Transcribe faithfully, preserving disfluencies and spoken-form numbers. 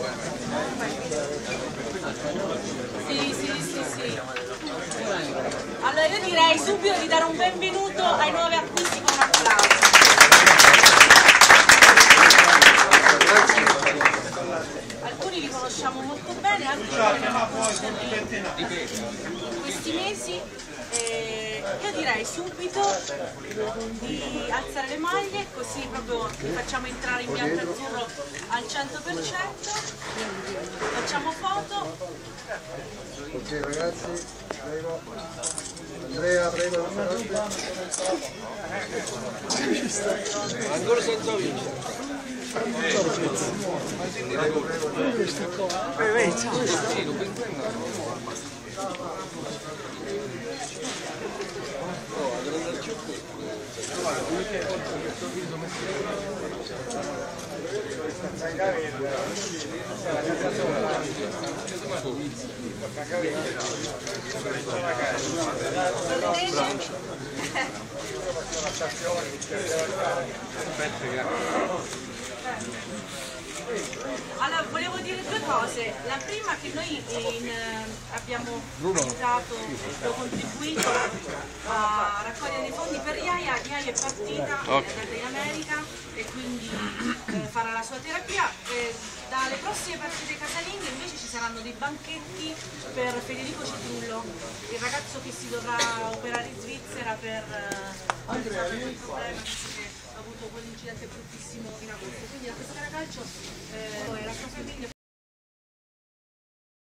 Sì, sì, sì, sì. Allora io direi subito di dare un benvenuto ai nuovi acquisti con un applauso. Alcuni li conosciamo molto bene, altri ci vogliamo conoscerli in questi mesi. Eh, io direi subito di alzare le maglie, così proprio li facciamo entrare in bianco e azzurro al cento per cento. Facciamo foto. Ok ragazzi, prego. Andrea, prego. Ancora senza vincere. Prego, Allora, volevo dire due cose. La prima è che noi in, eh, abbiamo aiutato, abbiamo contribuito a raccogliere dei fondi per Yaya. Yaya è partita, è andata in America e quindi eh, farà la sua terapia. Eh, dalle prossime partite casalinghe invece ci saranno dei banchetti per Federico Citrullo, il ragazzo che si dovrà operare in Svizzera per eh, un problema che ha avuto quell'incidente bruttissimo in agosto. Quindi la Pescara Calcio eh, e la sua famiglia